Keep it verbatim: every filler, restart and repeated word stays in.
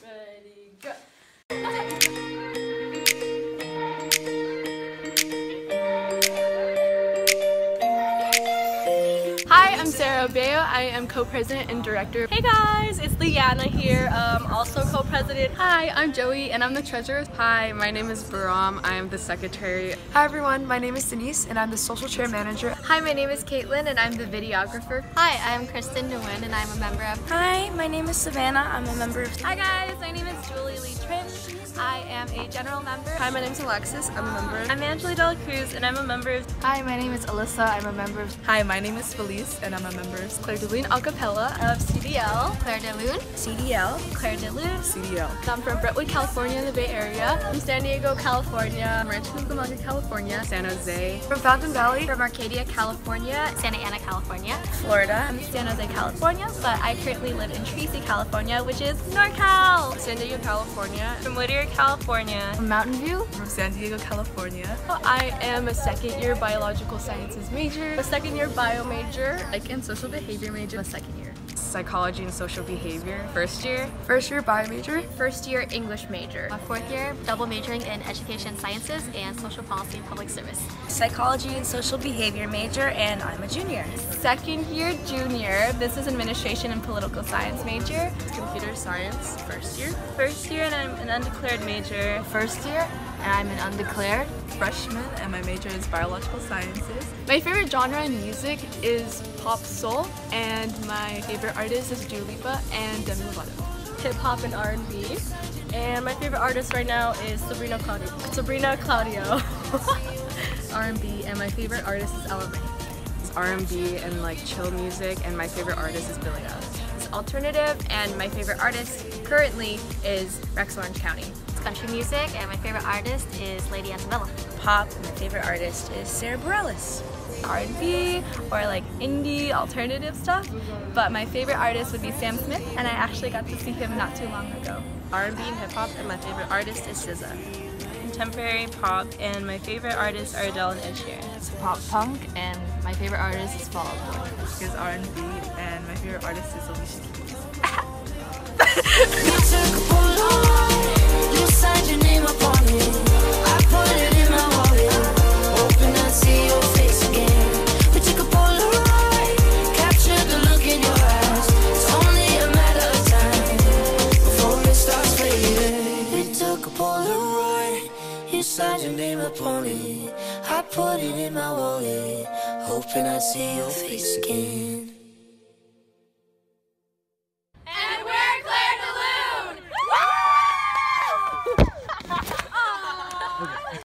Ready, go. Hi, I'm Sarah Bayo. I am co-president and director. Hey guys, it's Liana here, um, also co-president. Hi, I'm Joey and I'm the treasurer. Hi, my name is Baram. I am the secretary. Hi everyone, my name is Denise and I'm the social chair manager. Hi, my name is Caitlin and I'm the videographer. Hi, I'm Kristen Nguyen and I'm a member of. Hi, my name is Savannah. I'm a member of. Hi guys, my name is Julie Lee Trim. I am a general member. Hi, my name is Alexis. I'm a member. I'm Angela Dela Cruz and I'm a member of. Hi, my name is Alyssa. I'm a member of. Hi, my name is Felice and I'm a member of Clair de Lune Acappella, of C D L, Clair de Lune, C D L, Clair de Lune, C D L. I'm from Brentwood, California in the Bay Area. From San Diego, California. Rancho Cucamonga, California. San Jose. From Fountain Valley. From Arcadia, California. Santa Ana, California. Florida. I'm San Jose, California, but I currently live in Tracy, California, which is NorCal. San Diego, California. From Whittier, California. From Mountain View. From San Diego, California. I am a second year biological sciences major, a second year bio major, Like in social behavior major, a second year. Psychology and social behavior, first year. First year bio major. First year English major. A fourth year double majoring in education sciences and social policy and public service. Psychology and social behavior major, and I'm a junior. Second year junior. This is administration and political science major. Computer science, first year. First year and I'm an undeclared major. First year, and I'm an undeclared freshman, and my major is biological sciences. My favorite genre in music is pop soul, and my favorite artist is Dua Lipa and Demi Lovato. Hip hop and R and B. And my favorite artist right now is Sabrina Claudio. Sabrina Claudio. R and B, and my favorite artist is Ella Mai. It's R and B and like chill music, and my favorite artist is Billie Eilish. It's alternative, and my favorite artist currently is Rex Orange County. It's country music and my favorite artist is Lady Antebellum. Pop, and my favorite artist is Sarah Bareilles. R and B or like indie alternative stuff, but my favorite artist would be Sam Smith, and I actually got to see him not too long ago. R and B and hip hop, and my favorite artist is S Z A. Contemporary pop, and my favorite artists are Adele and Ed Sheeran. It's pop punk, and my favorite artist is Fall Out Boy. Is R and B, and my favorite artist is Alicia Keys. You signed your name upon it. I put it in my wallet, hoping I'd see your face again. We took a Polaroid, captured the look in your eyes. It's only a matter of time before it starts fading. We took a Polaroid, you signed your name upon it. I put it in my wallet, hoping I'd see your face again.